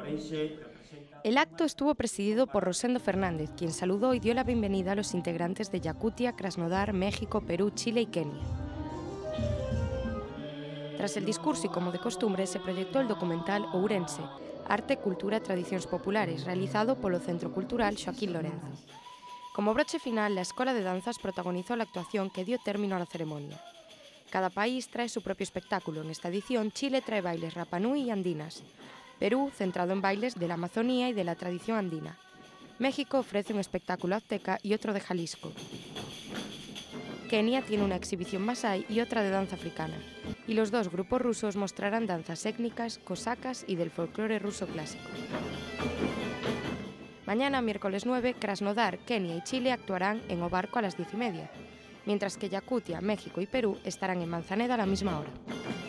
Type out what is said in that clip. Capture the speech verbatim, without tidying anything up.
El acto estuvo presidido por Rosendo Fernández, quien saludó y dio la bienvenida a los integrantes de Yakutia, Krasnodar, México, Perú, Chile y Kenia. Tras el discurso y como de costumbre, se proyectó el documental Ourense, Arte, Cultura e Tradicións Populares, realizado polo Centro Cultural Xoaquín Lorenzo. Como broche final, la Escola de Danzas protagonizó la actuación que dio término a la ceremonia. Cada país trae su propio espectáculo. En esta edición, Chile trae bailes Rapa Nui y andinas. Perú, centrado en bailes de la Amazonía y de la tradición andina. México ofrece un espectáculo azteca y otro de Jalisco. Kenia tiene una exhibición masái y otra de danza africana. Y los dos grupos rusos mostrarán danzas étnicas, cosacas y del folclore ruso clásico. Mañana, miércoles nueve, Krasnodar, Kenia y Chile actuarán en O Barco a las diez y media, mientras que Yakutia, México y Perú estarán en Manzaneda a la misma hora.